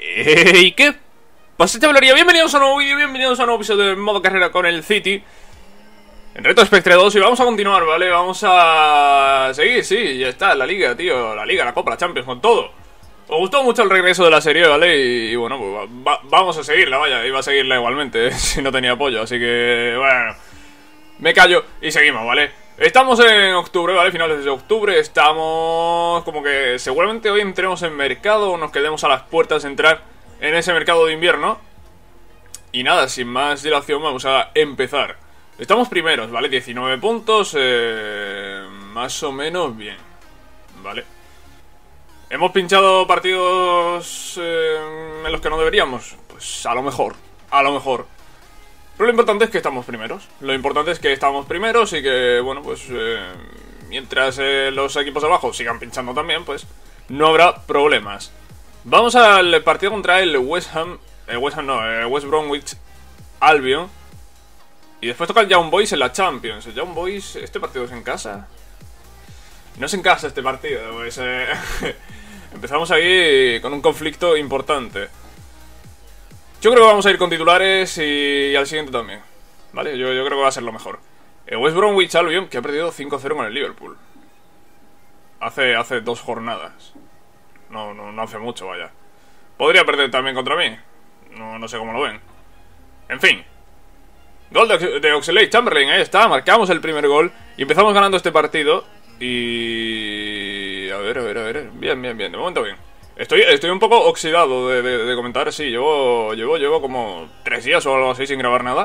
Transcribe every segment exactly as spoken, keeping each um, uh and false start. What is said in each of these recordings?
¿Y qué pasa, chavalería? Bienvenidos a un nuevo vídeo, bienvenidos a un nuevo episodio de modo carrera con el City en Reto Spectre dos. Y vamos a continuar, ¿vale? Vamos a seguir, sí, ya está, la liga, tío. La liga, la copa, la Champions, con todo. Os gustó mucho el regreso de la serie, ¿vale? Y, y bueno, pues va, vamos a seguirla, vaya. Iba a seguirla igualmente, si no tenía apoyo. Así que, bueno, me callo y seguimos, ¿vale? Estamos en octubre, ¿vale? Finales de octubre. Estamos como que seguramente hoy entremos en mercado o nos quedemos a las puertas de entrar en ese mercado de invierno. Y nada, sin más dilación vamos a empezar. Estamos primeros, ¿vale? diecinueve puntos, eh, más o menos bien, ¿vale? ¿Hemos pinchado partidos eh, en los que no deberíamos? Pues a lo mejor, a lo mejor. Pero lo importante es que estamos primeros. Lo importante es que estamos primeros y que, bueno, pues eh, mientras eh, los equipos de abajo sigan pinchando también, pues no habrá problemas. Vamos al partido contra el West Ham, eh, West Ham no, eh, West Bromwich Albion. Y después toca el Young Boys en la Champions. El Young Boys, ¿este partido es en casa? No es en casa este partido, pues eh, empezamos ahí con un conflicto importante. Yo creo que vamos a ir con titulares y, y al siguiente también, ¿vale? Yo, yo creo que va a ser lo mejor. El West Bromwich Albion, que ha perdido cinco cero con el Liverpool. Hace, hace dos jornadas. No, no, no hace mucho, vaya. Podría perder también contra mí. No, no sé cómo lo ven. En fin. Gol de, de Oxlade-Chamberlain, ahí está. Marcamos el primer gol y empezamos ganando este partido. Y... A ver, a ver, a ver. Bien, bien, bien. De momento bien. Estoy, estoy un poco oxidado de, de, de comentar, sí, llevo, llevo, llevo como tres días o algo así sin grabar nada.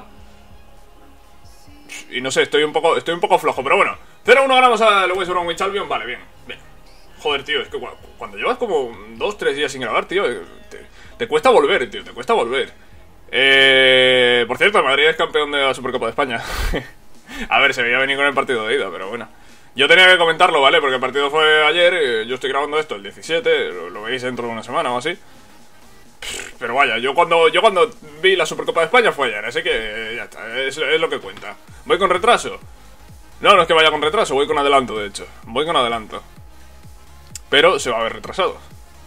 Y no sé, estoy un poco, estoy un poco flojo, pero bueno. cero uno ganamos al West Bromwich Albion, vale, bien, bien. Joder, tío, es que cuando llevas como dos, tres días sin grabar, tío, te, te cuesta volver, tío, te cuesta volver. Eh, por cierto, el Madrid es campeón de la Supercopa de España. A ver, se veía venir con el partido de ida, pero bueno. Yo tenía que comentarlo, ¿vale? Porque el partido fue ayer, eh, yo estoy grabando esto el diecisiete, lo, lo veis dentro de una semana o así. Pero vaya, yo cuando yo cuando vi la Supercopa de España fue ayer, así que eh, ya está, es, es lo que cuenta. ¿Voy con retraso? No, no es que vaya con retraso, voy con adelanto, de hecho. Voy con adelanto. Pero se va a ver retrasado.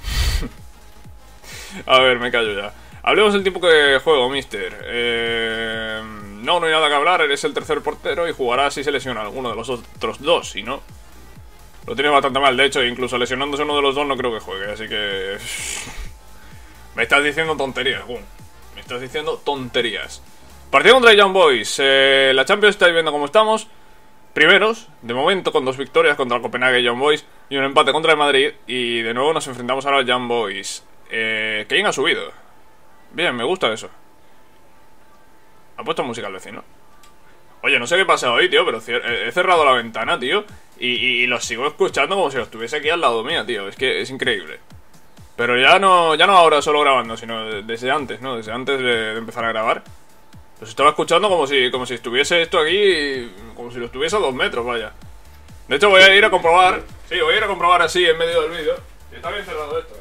A ver, me callo ya. Hablemos del tiempo que juego, mister. Eh... No, no hay nada que hablar, eres el tercer portero y jugará si se lesiona alguno de los otros dos, si no... Lo tiene bastante mal, de hecho, incluso lesionándose uno de los dos no creo que juegue, así que... Me estás diciendo tonterías, Gun. Me estás diciendo tonterías. Partido contra el Young Boys. Eh, la Champions estáis viendo cómo estamos. Primeros, de momento, con dos victorias contra el Copenhague y Young Boys y un empate contra el Madrid. Y de nuevo nos enfrentamos ahora al Young Boys. Eh, Kane ha subido. Bien, me gusta eso. Ha puesto música al vecino. Oye, no sé qué pasa hoy, tío, pero he cerrado la ventana, tío, y, y, y los sigo escuchando como si los estuviese aquí al lado mía, tío. Es que es increíble. Pero ya no, ya no ahora solo grabando, sino desde antes, ¿no? Desde antes de, de empezar a grabar. Los estaba escuchando como si, como si estuviese esto aquí, como si lo estuviese a dos metros, vaya. De hecho, voy a ir a comprobar. Sí, voy a ir a comprobar así en medio del vídeo. Está bien cerrado esto.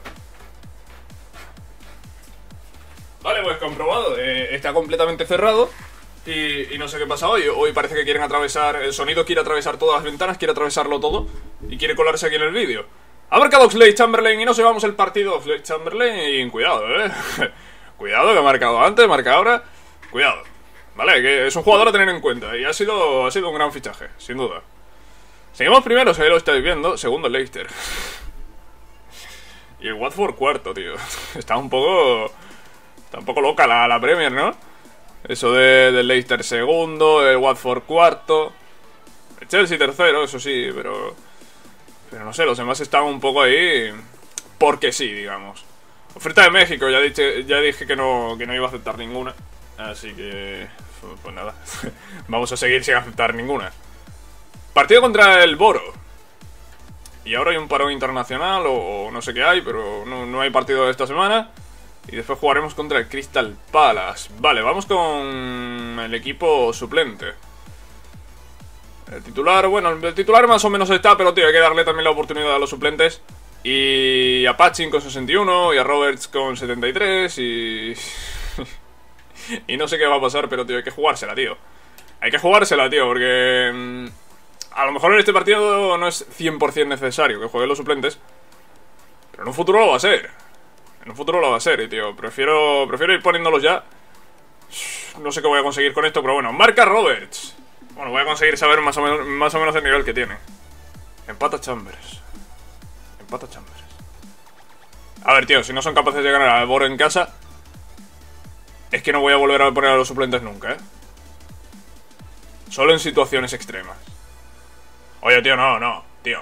Vale, pues comprobado, eh, está completamente cerrado y, y no sé qué pasa hoy. Hoy parece que quieren atravesar, el sonido quiere atravesar todas las ventanas, quiere atravesarlo todo y quiere colarse aquí en el vídeo. Ha marcado Oxlade-Chamberlain y nos llevamos el partido. Oxlade-Chamberlain, cuidado, eh. Cuidado, que ha marcado antes, marca ahora. Cuidado, vale, que es un jugador a tener en cuenta y ha sido, ha sido un gran fichaje, sin duda. Seguimos primeros, ahí lo estáis viendo, segundo el Leicester. Y el Watford cuarto, tío. Está un poco... Está un poco loca la, la Premier, ¿no? Eso de, del Leicester segundo, el Watford cuarto, el Chelsea tercero, eso sí, pero... Pero no sé, los demás están un poco ahí... Porque sí, digamos. Oferta de México, ya dije, ya dije que, no, que no iba a aceptar ninguna. Así que... Pues nada. Vamos a seguir sin aceptar ninguna. Partido contra el Boro. Y ahora hay un parón internacional o, o no sé qué hay, pero no, no hay partido de esta semana. Y después jugaremos contra el Crystal Palace. Vale, vamos con el equipo suplente. El titular, bueno, el titular más o menos está, pero tío, hay que darle también la oportunidad a los suplentes. Y a Patchin con sesenta y uno, y a Roberts con setenta y tres, y... y no sé qué va a pasar, pero tío, hay que jugársela, tío. Hay que jugársela, tío, porque... A lo mejor en este partido no es cien por cien necesario que jueguen los suplentes, pero en un futuro lo va a ser. En un futuro lo va a ser, tío. Prefiero, prefiero ir poniéndolos ya. No sé qué voy a conseguir con esto, pero bueno. Marca Roberts. Bueno, voy a conseguir saber más o menos, más o menos el nivel que tiene. Empata Chambers. Empata Chambers. A ver, tío, si no son capaces de ganar al Boro en casa, es que no voy a volver a poner a los suplentes nunca, ¿eh? Solo en situaciones extremas. Oye, tío, no, no, tío.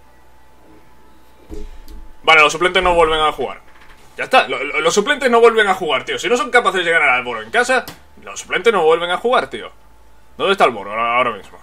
Vale, los suplentes no vuelven a jugar. Ya está, lo, lo, los suplentes no vuelven a jugar, tío. Si no son capaces de ganar al Boro en casa, los suplentes no vuelven a jugar, tío. ¿Dónde está el Boro ahora, ahora mismo?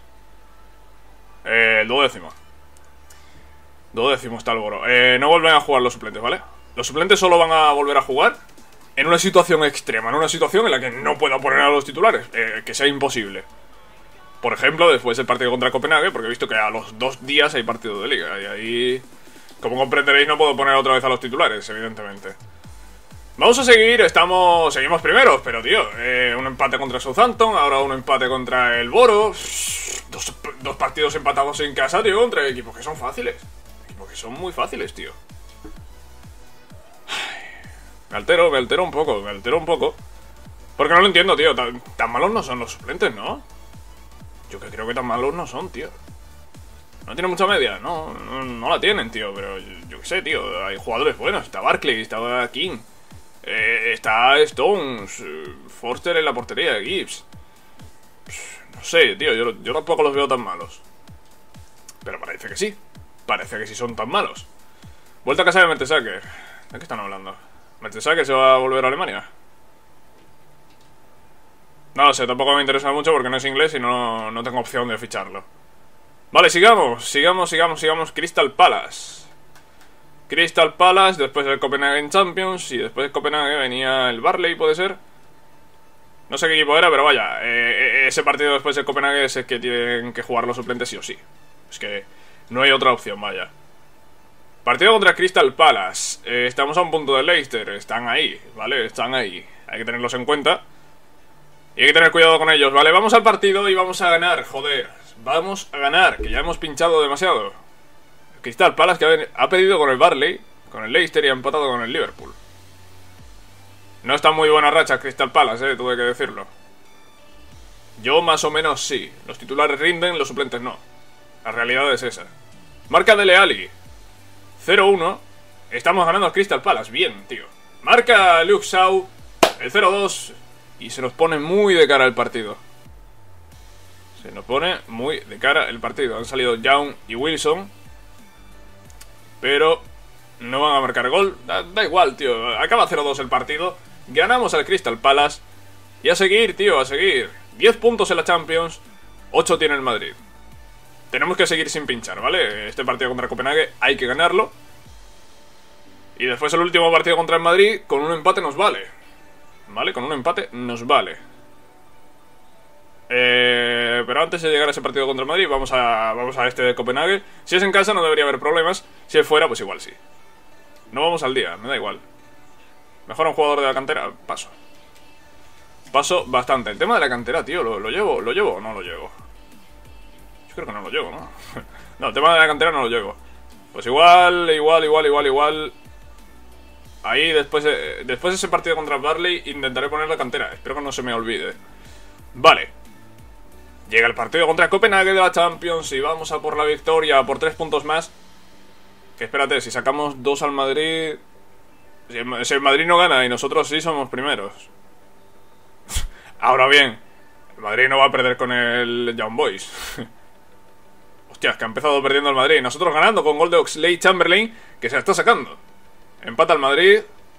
Eh, el duodécimo. Duodécimo está el Boro. Eh, no vuelven a jugar los suplentes, ¿vale? Los suplentes solo van a volver a jugar en una situación extrema, en una situación en la que no pueda poner a los titulares, eh, que sea imposible. Por ejemplo, después del partido contra Copenhague, porque he visto que a los dos días hay partido de liga. Y ahí, como comprenderéis, no puedo poner otra vez a los titulares, evidentemente. Vamos a seguir, estamos seguimos primeros, pero tío, eh, un empate contra Southampton, ahora un empate contra el Boro. Dos, dos partidos empatados en casa, tío, contra equipos que son fáciles. Equipos que son muy fáciles, tío. Me altero, me altero un poco, me altero un poco. Porque no lo entiendo, tío, tan, tan malos no son los suplentes, ¿no? Yo que creo que tan malos no son, tío. No tiene mucha media, no, no, no la tienen, tío. Pero yo, yo qué sé, tío, hay jugadores buenos. Está Barkley, está King, eh, está Stones, eh, Forster en la portería, Gibbs. No sé, tío, yo, yo tampoco los veo tan malos. Pero parece que sí. Parece que sí son tan malos. Vuelta a casa de Mertesacker. ¿De qué están hablando? ¿Mertesacker se va a volver a Alemania? No lo sé, tampoco me interesa mucho porque no es inglés y no, no tengo opción de ficharlo. Vale, sigamos, sigamos, sigamos, sigamos. Crystal Palace. Crystal Palace, después del Copenhagen Champions. Y después del Copenhague venía el Barley, ¿puede ser? No sé qué equipo era, pero vaya, eh, ese partido después del Copenhague es el que tienen que jugar los suplentes sí o sí. Es que no hay otra opción, vaya. Partido contra Crystal Palace. eh, Estamos a un punto de Leicester. Están ahí, ¿vale? Están ahí, hay que tenerlos en cuenta. Y hay que tener cuidado con ellos, ¿vale? Vamos al partido y vamos a ganar, joder. Vamos a ganar, que ya hemos pinchado demasiado. Crystal Palace que ha perdido con el Barley, con el Leicester y ha empatado con el Liverpool. No está muy buena racha Crystal Palace, eh, tuve que decirlo. Yo más o menos sí. Los titulares rinden, los suplentes no. La realidad es esa. Marca Dele Alli cero uno. Estamos ganando a Crystal Palace, bien, tío. Marca Luke Shaw el cero dos. Y se nos pone muy de cara el partido. Se nos pone muy de cara el partido. Han salido Young y Wilson, pero no van a marcar gol. Da, da igual, tío. Acaba cero dos el partido. Ganamos al Crystal Palace. Y a seguir, tío, a seguir. diez puntos en la Champions. ocho tiene el Madrid. Tenemos que seguir sin pinchar, ¿vale? Este partido contra Copenhague hay que ganarlo. Y después el último partido contra el Madrid, con un empate nos vale. ¿Vale? Con un empate nos vale. Eh, pero antes de llegar a ese partido contra el Madrid, vamos a, vamos a este de Copenhague. Si es en casa no debería haber problemas. Si es fuera, pues igual sí. No vamos al día, me da igual. Mejor a un jugador de la cantera, paso. Paso bastante. El tema de la cantera, tío, ¿lo, lo llevo? ¿Lo llevo o no lo llevo? Yo creo que no lo llevo, ¿no? No, el tema de la cantera no lo llevo. Pues igual, igual, igual, igual, igual. Ahí después de, después de ese partido contra Barley intentaré poner la cantera. Espero que no se me olvide. Vale. Llega el partido contra Copenhague de la Champions y vamos a por la victoria, por tres puntos más. Que espérate, si sacamos dos al Madrid... Si el, si el Madrid no gana y nosotros sí somos primeros. Ahora bien, el Madrid no va a perder con el Young Boys. Hostias, que ha empezado perdiendo el Madrid. Nosotros ganando con gol de Oxlade-Chamberlain, que se la está sacando. Empata el Madrid.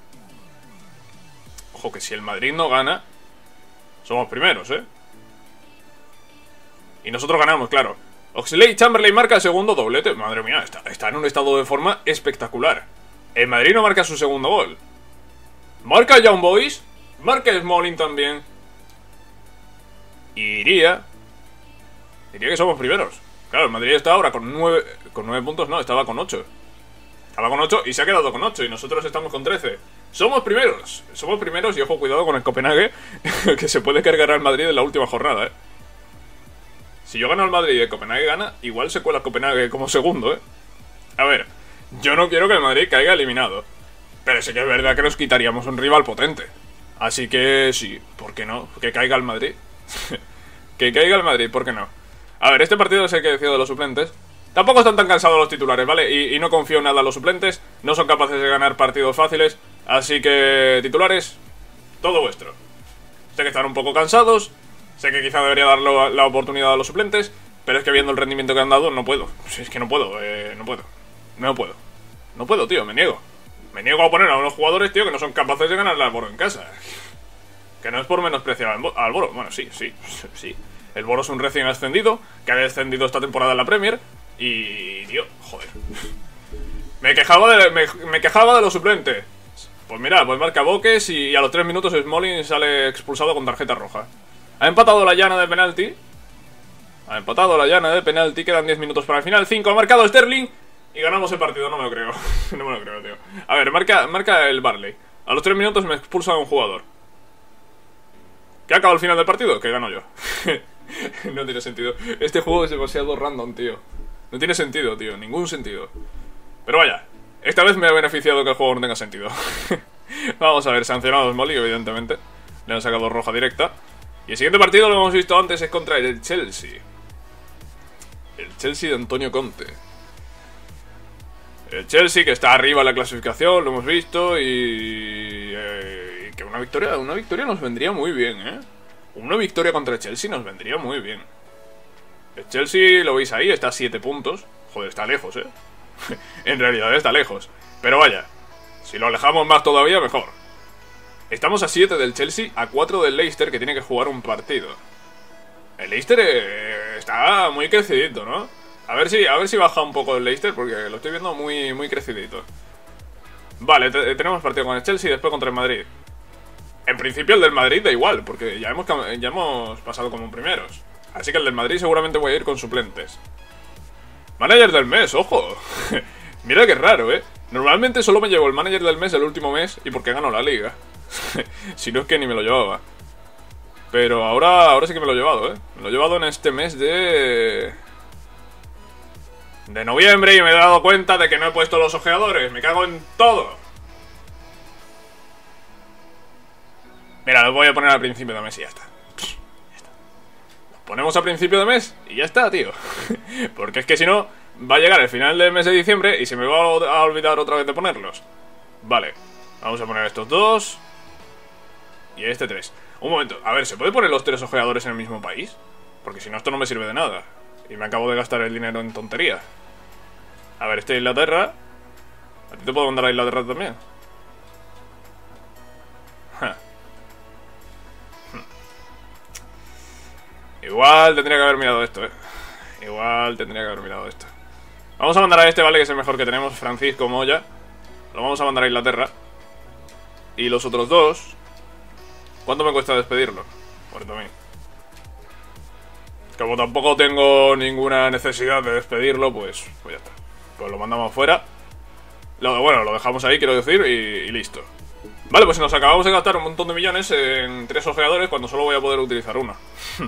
Ojo que si el Madrid no gana, somos primeros, ¿eh? Y nosotros ganamos, claro. Oxlade-Chamberlain marca el segundo doblete. Madre mía, está, está en un estado de forma espectacular. El Madrid no marca su segundo gol. Marca Young Boys. Marca Smalling también. Y diría... Diría que somos primeros. Claro, el Madrid está ahora con nueve... Con nueve puntos, no, estaba con ocho. Estaba con ocho y se ha quedado con ocho. Y nosotros estamos con trece. Somos primeros. Somos primeros y ojo, cuidado con el Copenhague. Que se puede cargar al Madrid en la última jornada, eh. Si yo gano al Madrid y el Copenhague gana, igual se cuela el Copenhague como segundo, eh. A ver, yo no quiero que el Madrid caiga eliminado. Pero sí que es verdad que nos quitaríamos un rival potente. Así que sí, ¿por qué no? Que caiga el Madrid. Que caiga el Madrid, ¿por qué no? A ver, este partido es el que decía de los suplentes. Tampoco están tan cansados los titulares, ¿vale? Y, y no confío nada en los suplentes. No son capaces de ganar partidos fáciles. Así que, titulares, todo vuestro. Sé que están un poco cansados. Sé que quizá debería dar la, la oportunidad a los suplentes. Pero es que viendo el rendimiento que han dado, no puedo. Es que no puedo, eh, no puedo. No puedo. No puedo, tío, me niego. Me niego a poner a unos jugadores, tío, que no son capaces de ganar al Boro en casa. Que no es por menospreciar al, al Boro. Bueno, sí, sí, sí. El Boro es un recién ascendido, que ha descendido esta temporada en la Premier. Y, tío, joder. Me quejaba de, me, me quejaba de los suplentes. Pues mira, pues marca Boques y a los tres minutos Smalling sale expulsado con tarjeta roja. Ha empatado la llana de penalti. Ha empatado la llana de penalti. Quedan diez minutos para el final. cinco ha marcado Sterling. Y ganamos el partido, no me lo creo. No me lo creo, tío. A ver, marca, marca el Barley. A los tres minutos me expulsa a un jugador. ¿Qué ha acabado el final del partido? Que gano yo. No tiene sentido. Este juego es demasiado random, tío. No tiene sentido, tío. Ningún sentido. Pero vaya, esta vez me ha beneficiado que el juego no tenga sentido. Vamos a ver, sancionado Smolly, evidentemente. Le han sacado roja directa. Y el siguiente partido, lo hemos visto antes, es contra el Chelsea. El Chelsea de Antonio Conte. El Chelsea, que está arriba en la clasificación, lo hemos visto. Y... Eh, que una victoria, una victoria nos vendría muy bien, ¿eh? Una victoria contra el Chelsea nos vendría muy bien. El Chelsea, lo veis ahí, está a siete puntos. Joder, está lejos, ¿eh? En realidad está lejos. Pero vaya, si lo alejamos más todavía, mejor. Estamos a siete del Chelsea, a cuatro del Leicester, que tiene que jugar un partido. El Leicester eh, está muy crecidito, ¿no? A ver si, a ver si baja un poco el Leicester, porque lo estoy viendo muy, muy crecidito. Vale, te, tenemos partido con el Chelsea y después contra el Madrid. En principio el del Madrid da igual, porque ya hemos, ya hemos pasado como primeros. Así que el del Madrid seguramente voy a ir con suplentes. Manager del mes, ojo. Mira que raro, ¿eh? Normalmente solo me llevo el manager del mes el último mes y porque gano la liga. Si no es que ni me lo llevaba. Pero ahora, ahora sí que me lo he llevado, ¿eh? Me lo he llevado en este mes de... de noviembre y me he dado cuenta de que no he puesto los ojeadores. Me cago en todo. Mira, los voy a poner al principio de mes y ya está. Ya está. Los ponemos a principio de mes y ya está, tío. Porque es que si no, va a llegar el final del mes de diciembre y se me va a olvidar otra vez de ponerlos. Vale, vamos a poner estos dos. Y este tres. Un momento, a ver, ¿se puede poner los tres ojeadores en el mismo país? Porque si no, esto no me sirve de nada. Y me acabo de gastar el dinero en tonterías. A ver, este de Inglaterra. ¿A ti te puedo mandar a Inglaterra también? Ja. Igual tendría que haber mirado esto, eh. Igual tendría que haber mirado esto. Vamos a mandar a este, ¿vale? Que es el mejor que tenemos, Francisco Moya. Lo vamos a mandar a Inglaterra. Y los otros dos... ¿Cuánto me cuesta despedirlo? cuarenta mil. Como tampoco tengo ninguna necesidad de despedirlo, pues, pues ya está. Pues lo mandamos fuera. Lo, bueno, lo dejamos ahí, quiero decir, y, y listo. Vale, pues nos acabamos de gastar un montón de millones en tres ojeadores cuando solo voy a poder utilizar uno.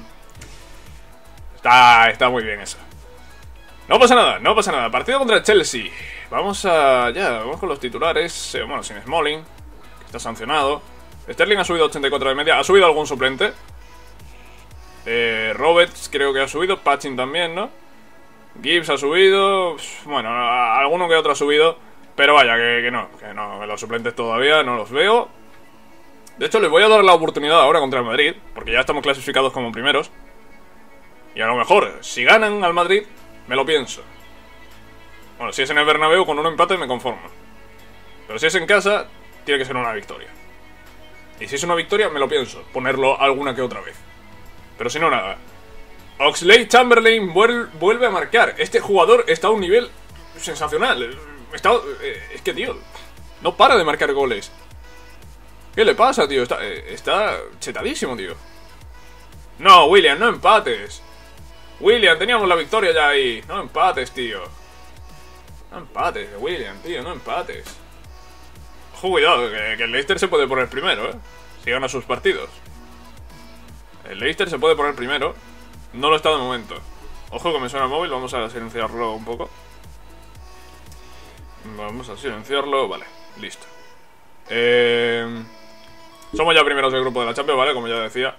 Está, está muy bien eso. No pasa nada, no pasa nada. Partido contra el Chelsea. Vamos a... ya, vamos con los titulares. Eh, bueno, sin Smalling, que está sancionado. Sterling ha subido ochenta y cuatro de media. ¿Ha subido algún suplente? Eh, Roberts creo que ha subido. Patching también, ¿no? Gibbs ha subido. Bueno, alguno que otro ha subido. Pero vaya, que, que no. Que no, que los suplentes todavía no los veo. De hecho, les voy a dar la oportunidad ahora contra el Madrid, porque ya estamos clasificados como primeros. Y a lo mejor, si ganan al Madrid, me lo pienso. Bueno, si es en el Bernabéu, con un empate me conformo. Pero si es en casa, tiene que ser una victoria. Y si es una victoria, me lo pienso, ponerlo alguna que otra vez. Pero si no, nada. Oxlade-Chamberlain vuelve a marcar. Este jugador está a un nivel sensacional. Está, es que, tío, no para de marcar goles. ¿Qué le pasa, tío? Está, está chetadísimo, tío. No, William, no empates. William, teníamos la victoria ya ahí. No empates, tío. No empates, William, tío, no empates. Ojo, cuidado, que, que el Leicester se puede poner primero, ¿eh? Si gana sus partidos. El Leicester se puede poner primero. No lo está de momento. Ojo que me suena el móvil, vamos a silenciarlo un poco. Vamos a silenciarlo, vale, listo. Eh, somos ya primeros del grupo de la Champions, ¿vale? Como ya decía.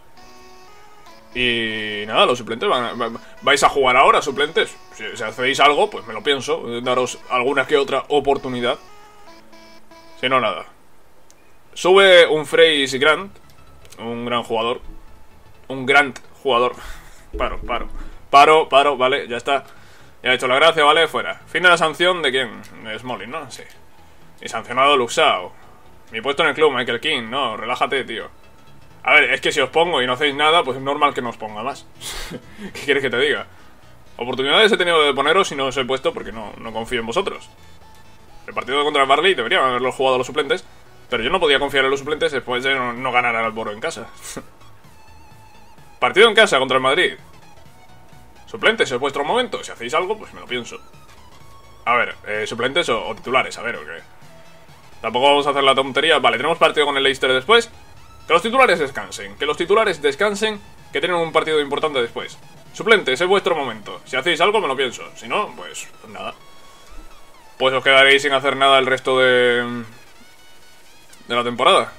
Y nada, los suplentes van, van, vais a jugar ahora, suplentes. Si, si hacéis algo, pues me lo pienso. Daros alguna que otra oportunidad. Si no, nada. Sube un Freys Grant. Un gran jugador. Un gran jugador. Paro, paro. Paro, paro, vale, ya está. Ya he hecho la gracia, vale, fuera. Fin de la sanción de quién? De Smalling, ¿no? Sí. Y sancionado Luxao. Mi puesto en el club, Michael King. No, relájate, tío. A ver, es que si os pongo y no hacéis nada, pues es normal que no os ponga más. ¿Qué quieres que te diga? Oportunidades he tenido de poneros y no os he puesto porque no, no confío en vosotros. El partido contra el Barley deberían haberlo jugado los suplentes, pero yo no podía confiar en los suplentes después de no, no ganar al Boro en casa. Partido en casa contra el Madrid. Suplentes, es vuestro momento. Si hacéis algo, pues me lo pienso. A ver, eh, suplentes o, o titulares, a ver, o qué. Tampoco vamos a hacer la tontería. Vale, tenemos partido con el Leicester después. Que los titulares descansen. Que los titulares descansen, que tienen un partido importante después. Suplentes, es vuestro momento. Si hacéis algo, me lo pienso. Si no, pues, pues nada. Pues os quedaréis sin hacer nada el resto de... de la temporada.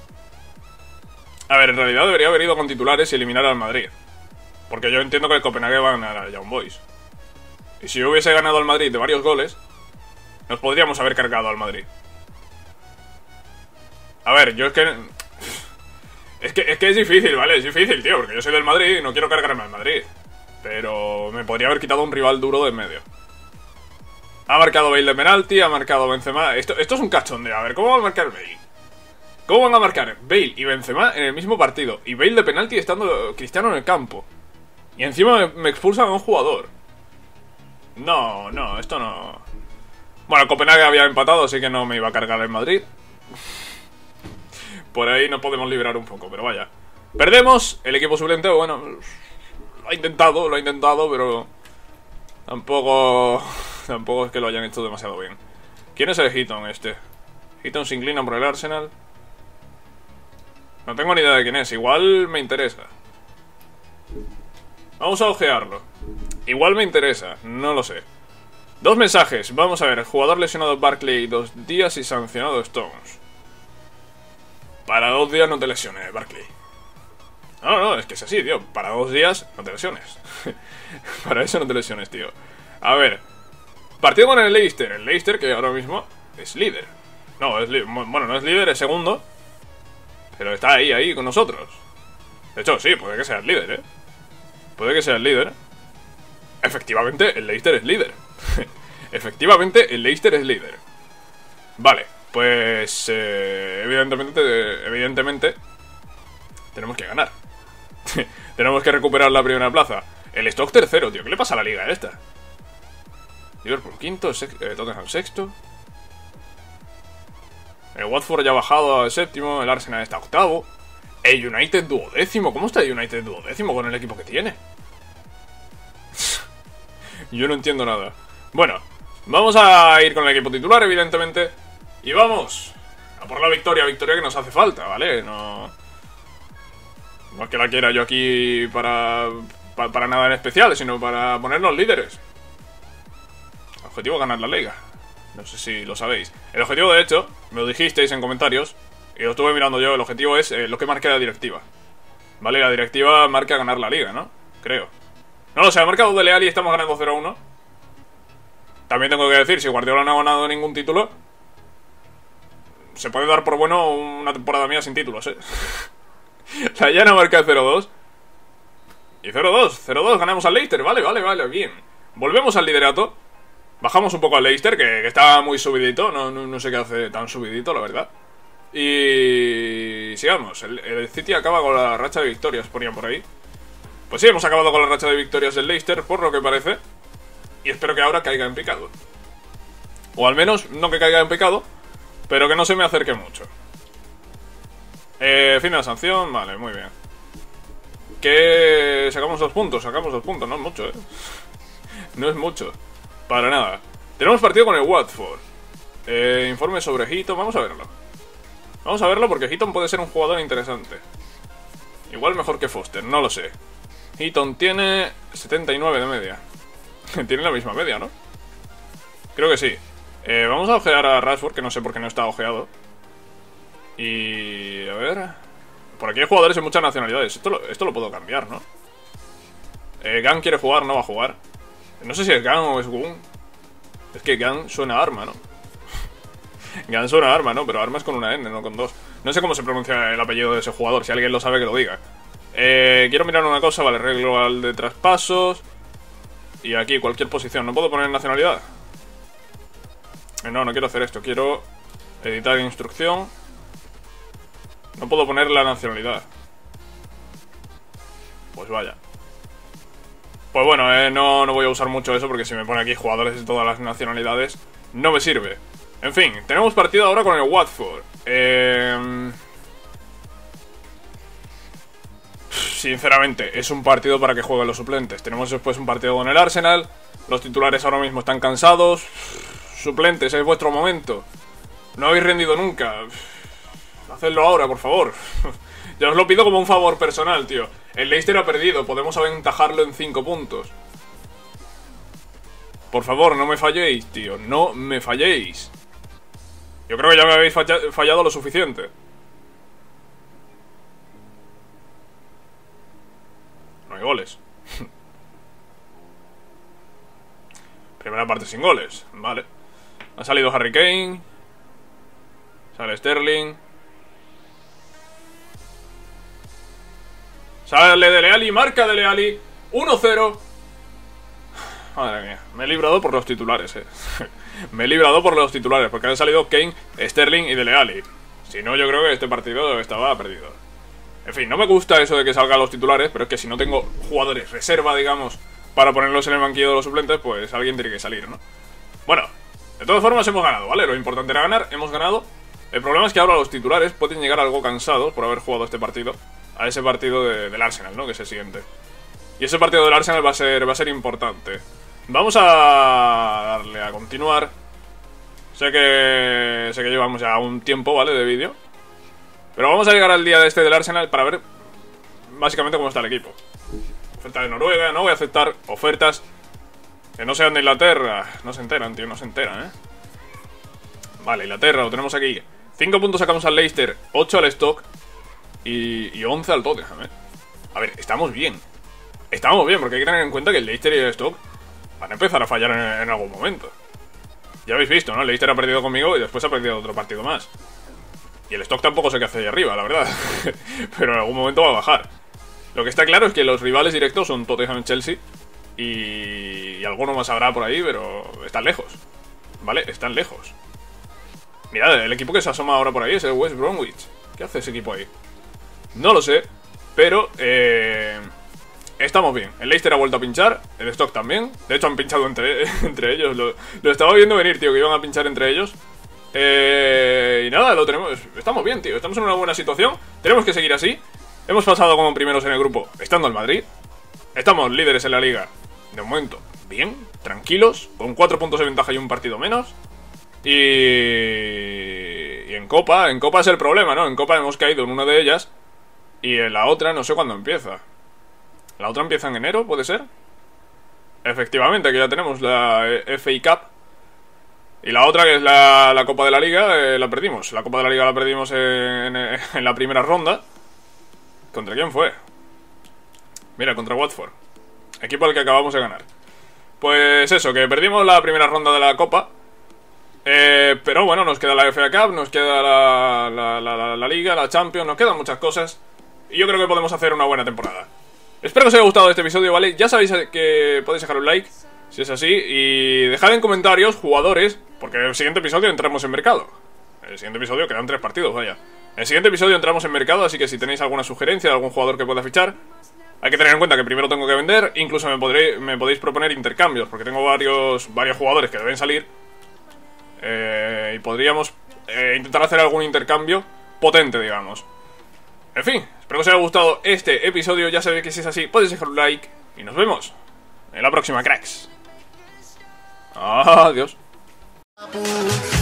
A ver, en realidad debería haber ido con titulares y eliminar al Madrid. Porque yo entiendo que el Copenhague va a ganar a Young Boys. Y si yo hubiese ganado al Madrid de varios goles, nos podríamos haber cargado al Madrid. A ver, yo es que... Es que, es que es difícil, ¿vale? Es difícil, tío, porque yo soy del Madrid y no quiero cargarme al Madrid. Pero me podría haber quitado un rival duro de en medio. Ha marcado Bale de penalti, ha marcado Benzema. Esto, esto es un cachondeo. A ver, ¿cómo va a marcar Bale? ¿Cómo van a marcar Bale y Benzema en el mismo partido? Y Bale de penalti estando Cristiano en el campo. Y encima me, me expulsan a un jugador. No, no, esto no... Bueno, Copenhague había empatado, así que no me iba a cargar el Madrid. Por ahí nos podemos librar un poco, pero vaya. Perdemos, el equipo suplente, bueno, lo ha intentado, lo ha intentado, pero tampoco tampoco es que lo hayan hecho demasiado bien. ¿Quién es el Heaton este? Heaton se inclina por el Arsenal. No tengo ni idea de quién es, igual me interesa. Vamos a ojearlo. Igual me interesa, no lo sé. Dos mensajes, vamos a ver. Jugador lesionado Barkley dos días y sancionado Stones. Para dos días no te lesiones, Barkley. No, no, es que es así, tío. Para dos días no te lesiones. Para eso no te lesiones, tío. A ver. Partido con el Leicester. El Leicester que ahora mismo es líder. No, es bueno, no es líder, es segundo. Pero está ahí, ahí con nosotros. De hecho, sí, puede que sea el líder, ¿eh? Puede que sea el líder. Efectivamente, el Leicester es líder. Efectivamente, el Leicester es líder. Vale, pues... Eh, evidentemente, evidentemente... Tenemos que ganar. Tenemos que recuperar la primera plaza. El Stoke tercero, tío. ¿Qué le pasa a la liga esta? Liverpool quinto, eh, Tottenham sexto. El Watford ya ha bajado al séptimo. El Arsenal está octavo. El United duodécimo. ¿Cómo está el United duodécimo con el equipo que tiene? Yo no entiendo nada. Bueno, vamos a ir con el equipo titular, evidentemente. Y vamos a por la victoria. Victoria que nos hace falta, ¿vale? No... No es que la quiera yo aquí para, para, para nada en especial, sino para ponernos líderes. El objetivo es ganar la liga. No sé si lo sabéis. El objetivo, de hecho, me lo dijisteis en comentarios y lo estuve mirando yo. El objetivo es eh, lo que marca la directiva. Vale, la directiva marca ganar la liga, ¿no? Creo. No lo sé, ha marcado Dele Alli y estamos ganando cero a uno. También tengo que decir, si Guardiola no ha ganado ningún título, se puede dar por bueno una temporada mía sin títulos, ¿eh? La llana marca cero dos. Y cero dos, cero dos, ganamos al Leicester. Vale, vale, vale, bien. Volvemos al liderato. Bajamos un poco al Leicester, que, que está muy subidito. No, no, no sé qué hace tan subidito, la verdad. Y... sigamos. El, el City acaba con la racha de victorias, ponían por ahí. Pues sí, hemos acabado con la racha de victorias del Leicester, por lo que parece. Y espero que ahora caiga en picado. O al menos, no que caiga en picado, pero que no se me acerque mucho. Eh, fin de la sanción, vale, muy bien. Que sacamos dos puntos, sacamos dos puntos, no es mucho, eh. No es mucho, para nada. Tenemos partido con el Watford. eh, Informe sobre Heaton, vamos a verlo. Vamos a verlo porque Heaton puede ser un jugador interesante. Igual mejor que Foster, no lo sé. Heaton tiene setenta y nueve de media. Tiene la misma media, ¿no? Creo que sí. eh, Vamos a ojear a Rashford, que no sé por qué no está ojeado. Y... a ver... por aquí hay jugadores de muchas nacionalidades. Esto lo, esto lo puedo cambiar, ¿no? Eh, Gan quiere jugar, no va a jugar. No sé si es Gan o es Gun. Es que Gan suena a arma, ¿no? Gan suena a arma, ¿no? Pero arma es con una N, no con dos. No sé cómo se pronuncia el apellido de ese jugador. Si alguien lo sabe, que lo diga. Eh, quiero mirar una cosa. Vale, reglo al de traspasos. Y aquí, cualquier posición. ¿No puedo poner nacionalidad? Eh, no, no quiero hacer esto. Quiero editar instrucción. No puedo poner la nacionalidad. Pues vaya. Pues bueno, eh, no, no voy a usar mucho eso porque si me pone aquí jugadores de todas las nacionalidades no me sirve. En fin, tenemos partido ahora con el Watford. Eh... Sinceramente, es un partido para que jueguen los suplentes. Tenemos después un partido con el Arsenal. Los titulares ahora mismo están cansados. Suplentes, es vuestro momento. No habéis rendido nunca. Hacedlo ahora, por favor. Ya os lo pido como un favor personal, tío. El Leicester ha perdido, podemos aventajarlo en cinco puntos. Por favor, no me falléis, tío. No me falléis. Yo creo que ya me habéis fallado lo suficiente. No hay goles. Primera parte sin goles. Vale. Ha salido Harry Kane. Sale Sterling. Sale Dele Alli, marca Dele Alli. uno cero. Madre mía, me he librado por los titulares, eh. Me he librado por los titulares, porque han salido Kane, Sterling y Dele Alli. Si no, yo creo que este partido estaba perdido. En fin, no me gusta eso de que salgan los titulares, pero es que si no tengo jugadores reserva, digamos, para ponerlos en el banquillo de los suplentes, pues alguien tiene que salir, ¿no? Bueno, de todas formas hemos ganado, ¿vale? Lo importante era ganar, hemos ganado. El problema es que ahora los titulares pueden llegar algo cansados por haber jugado este partido a ese partido de, del Arsenal, ¿no? Que es el siguiente. Y ese partido del Arsenal va a ser, va a ser importante. Vamos a darle a continuar. Sé que sé que llevamos ya un tiempo, ¿vale? De vídeo. Pero vamos a llegar al día de este del Arsenal para ver básicamente cómo está el equipo. Oferta de Noruega, no voy a aceptar ofertas que no sean de Inglaterra. No se enteran, tío, no se enteran, ¿eh? Vale, Inglaterra, lo tenemos aquí. cinco puntos sacamos al Leicester, ocho al Stoke y, y once al Tottenham, ¿eh? A ver, estamos bien. Estamos bien, porque hay que tener en cuenta que el Leicester y el Stoke van a empezar a fallar en, en algún momento. Ya habéis visto, ¿no? El Leicester ha perdido conmigo y después ha perdido otro partido más. Y el Stoke tampoco sé qué hace ahí arriba, la verdad. Pero en algún momento va a bajar. Lo que está claro es que los rivales directos son Tottenham y Chelsea. Y, y alguno más habrá por ahí, pero están lejos. ¿Vale? Están lejos. Mirad, el equipo que se asoma ahora por ahí es el West Bromwich. ¿Qué hace ese equipo ahí? No lo sé, pero eh, estamos bien. El Leicester ha vuelto a pinchar, el Stoke también. De hecho han pinchado entre, entre ellos. Lo, lo estaba viendo venir, tío, que iban a pinchar entre ellos. Eh, y nada, lo tenemos. Estamos bien, tío, estamos en una buena situación. Tenemos que seguir así. Hemos pasado como primeros en el grupo, estando el Madrid. Estamos líderes en la liga. De momento, bien, tranquilos, con cuatro puntos de ventaja y un partido menos. Y... y en Copa, en Copa es el problema, ¿no? En Copa hemos caído en una de ellas. Y en la otra no sé cuándo empieza. ¿La otra empieza en enero, puede ser? Efectivamente, que ya tenemos la F A Cup. Y la otra, que es la, la Copa de la Liga, eh, la perdimos. La Copa de la Liga la perdimos en, en, en la primera ronda. ¿Contra quién fue? Mira, contra Watford. Equipo al que acabamos de ganar. Pues eso, que perdimos la primera ronda de la Copa. Eh, pero bueno, nos queda la F A Cup, nos queda la, la, la, la, la Liga, la Champions, nos quedan muchas cosas. Y yo creo que podemos hacer una buena temporada. Espero que os haya gustado este episodio, ¿vale? Ya sabéis que podéis dejar un like, si es así. Y dejad en comentarios, jugadores, porque en el siguiente episodio entramos en mercado. En el siguiente episodio quedan tres partidos, vaya. En el siguiente episodio entramos en mercado, así que si tenéis alguna sugerencia de algún jugador que pueda fichar, hay que tener en cuenta que primero tengo que vender. Incluso me, podré, me podéis proponer intercambios, porque tengo varios, varios jugadores que deben salir. Eh, y podríamos eh, intentar hacer algún intercambio potente, digamos. En fin, espero que os haya gustado este episodio. Ya sabéis que si es así, podéis dejar un like. Y nos vemos en la próxima, cracks. Adiós.